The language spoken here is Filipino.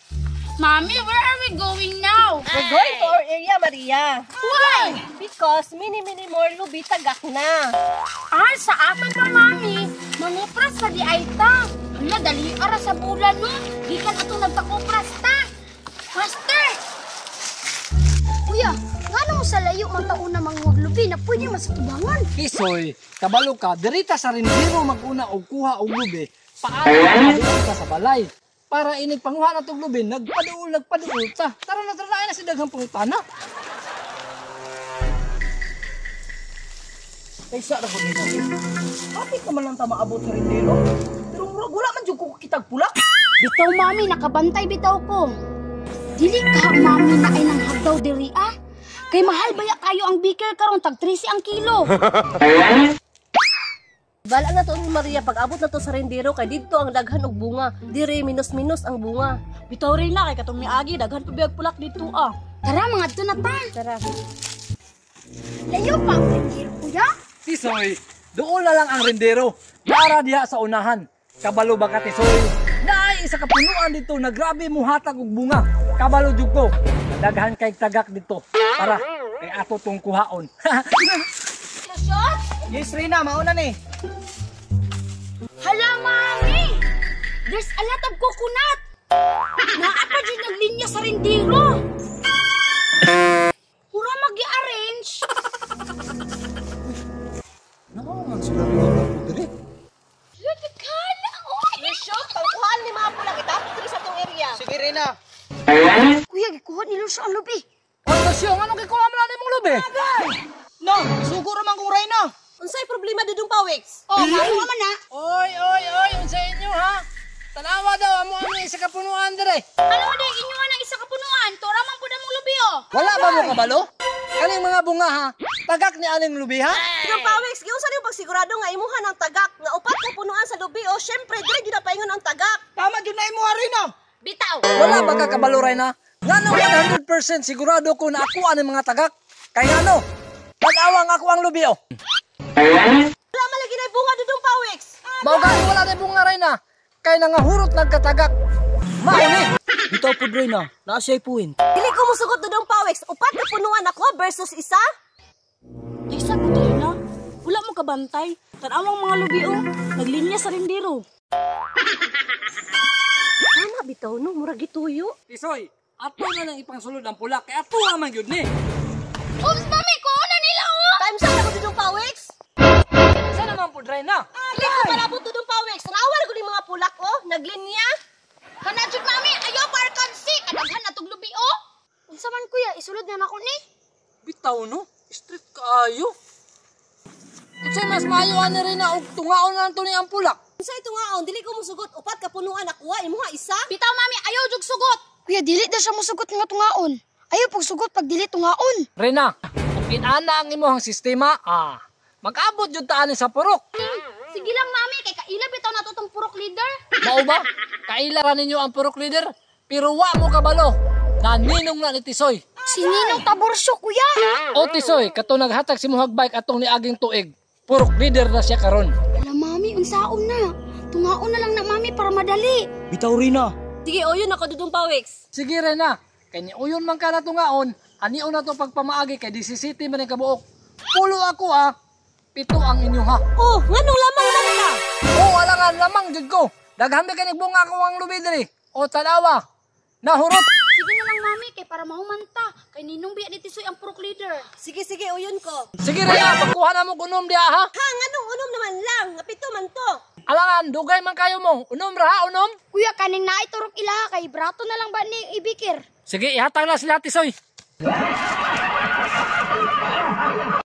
Mommy, where are we going now? We're going to our area, Maria. Why? Because mini more lubi tagak na. Sa ato pa, Mami. Mangupras sa di ay ta. Hala, dali ara sa bulan, no? Di ka na ito nagpakupras ta. Master! Kuya, ngano mo sa layo magtauna mangudlubi na pwede masatubangan? Tisoy, kabalo ka, dirita sa rindiro maguna og kuha og lubi. Paano ka sa balay? Para inig panguha na tog lubi, nagpaduol ta. Tara na si daghang pangutana. Ay sa ra ko dito. Ati ka man lang ta maabot sa rindiro. Pero wala man jud ko kitag pulak. Bitaw, Mami, nakabantay bitaw ko. Dili ka, Mami, na ay nang hagdaw diri ah. Kay mahal baya kayo ang beaker karon tag 13 ang kilo. Bala na to ni Maria, pag abot na to sa rendero, kay dito ang daghan og bunga. Dire minus ang bunga. Bitaw rin na, kay katong miagi, daghan pa biyag pulak dito ah. Tara, mga to na ta. Tara. Layo pa ang rendero, kuya. Tisoy, doon na lang ang rindero. Para diha sa unahan. Kabalo ba ka, Tisoy? Naay isa ka punuan dito na grabe mo hatag og bunga. Kabalo jud ko. Daghan kay tagak dito. Para kay ato tong kuhaon. Yes, Rina, mauna ni. Hala, Mami! There's a lot of coconut! Naapa dyan naglinya sa rendero! Hura mag-i-arrange! Nakawangan sila mga po dali. Kala, oy! Lisyo, tangkuhan ni mga pulang itapos dito sa tong area. Sige, Rina. Kuya, gikuha ni Lucio ang lubi. Ano siya? Anong kikuha mo lang mong lubi? No, suguro man kung Reyna. Unsay problema dudong pawiks? Oh, maruha man na. Oy, unsa inyo ha? Tanawa daw amo ang isa ka punuan dire. Ano mo din inyuhan ng isa kapunuan? Tora man po na mong lubi, oh. Wala ba mo kabalo? Kaning mga bunga ha? Tagak ni aning lubi ha? Dudong pawiks, giunsa niyo pagsigurado nga imuha ng tagak nga upat ko punuan sa lubi o syempre dire gyud na paingon ang tagak. Tama jud na imo Reyna. Bitaw. Wala ba ka kabalo ray na? Ngano 100% sigurado ko na ako ang mga tagak? Kaya ano? Pag-awang ako ang lubi oh. Wala malagi na bunga dudong pawiks. Mao gani wala na bunga ray na. Kay nangahurot nagkatagak. Mauni. Bitaw pud Reyna, naa siya point. Dili ko musugot dudong pawiks, upat ka punuan ako versus isa. Isa ko Reyna. Wala mo kabantay. Tanawang mga lubi oh, naglinya sa rendero. Tama bitaw no, murag gituyo. Tisoy, ato na lang ipangsulod ang pula. Kaya ato man yun ni. Oops, Mami, kuha na nila, oh. Time sa ako dudong pawiks. Saan naman po ray na? Dili ko palabot dudong pawiks. Rawar ko ni mga pulak oh, naglinya. Kana jud, Mami, ayaw parkansi. Kadaghan na tong lubi, oh. Unsa man, kuya, isulod na nako ni. Bitaw no? Street kaayo. Unsay mas maayo ani rin na og tungaon na to ni ang pulak. Unsay tungaon, dili ko musugot, upat ka punuan nakuha, imuha isa. Bitaw, Mami, ayaw jug sugot. Kuya, dili na siya musugot nga tungaon. Ayaw pag sugot pag dili tungaon. Rena, kung inana ang imong sistema, mag-abot jud ta ani sa purok. Sige lang, Mami, kay kaila bitaw na to tong purok leader. Mao ba? Kaila ra ninyo ang purok leader, pero wa mo kabalo. Naninong na ni Tisoy. Si Ninong Taborsyo, kuya. O Tisoy, kato naghatag si mohag bike atong niaging tuig. Purok leader na siya karon. Hala, Mami, unsaon na. Tungaon na lang na, Mami, para madali. Bitaw Reyna. Sige, oyon ako dudong pawiks. Sige Rena, kay ni uyon man ka na tungaon, anion na to pagpamaagi kay 17 man ang kabuok. Pulo ako 7 ang inyo ha. Oh, nganong lamang na nila? Oo, alangan lamang jud ko. Daghan ba kay bunga ko ang lubi diri. O tanawa. Nahurot. Sige na lang, Mami, kay para mahumanta. Kay ninong biya ni Tisoy ang purok leader. Sige, oyon ko. Sige Rena, pagkuha na mo kunom diha ha. Ha, nganong unom naman lang, napito man to. Alangan, dugay man kayo mo. Unom ra ha, unom. Kuya, kaning naiturok ilaha kay brato na lang ba ni ibikir? Sige, ihatag na sila Tisoy.